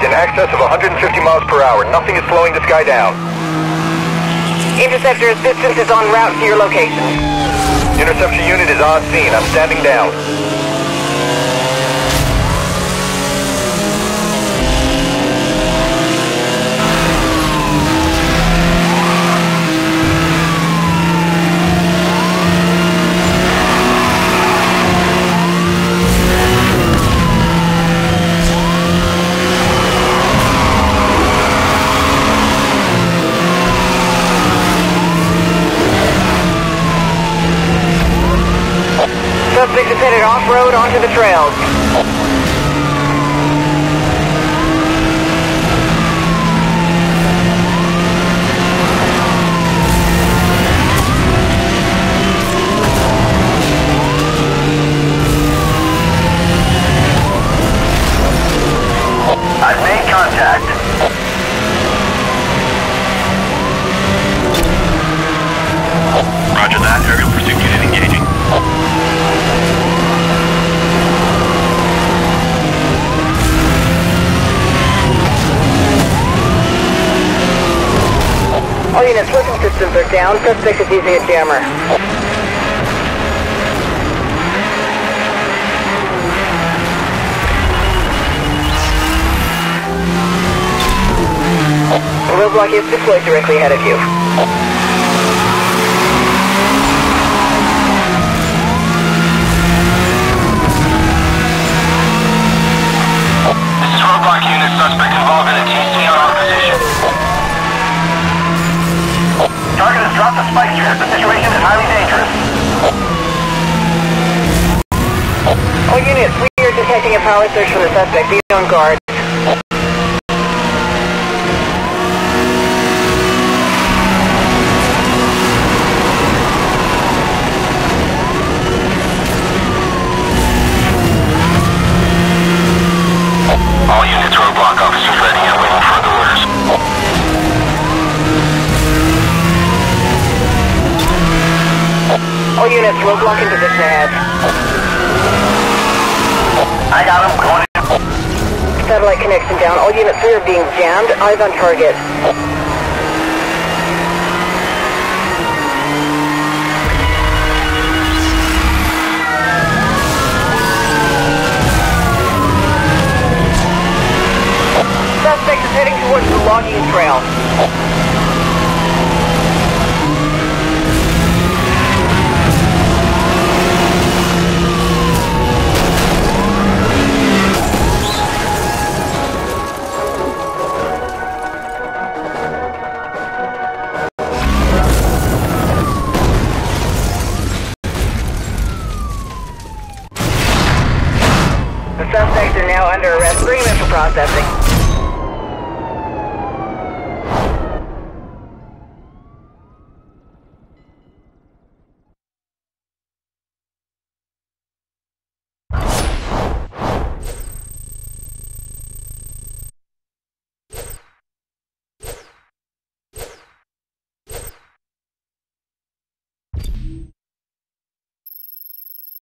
speed in excess of 150 miles per hour. Nothing is slowing this guy down. Interceptor assistance is en route to your location. Interception unit is on scene. I'm standing down. Suspect is headed off-road onto the trails. I've made contact. Roger that. Aerial pursuit unit engaging. All units, weapon systems are down. Suspect is using a jammer. The roadblock is deployed directly ahead of you. This is roadblock unit. Suspect involved in a TC on our position. Target has dropped a spike strip. The situation is highly dangerous. All units, we are detecting a power surge from the suspect. Be on guard. All units, roadblock officers ready and waiting for the orders. All units, roadblock in position ahead. I got him. Going in. Satellite connection down. All units, we are being jammed. Eyes on target. Suspect is heading towards the logging trail. The suspects are now under arrest. Bring them for processing.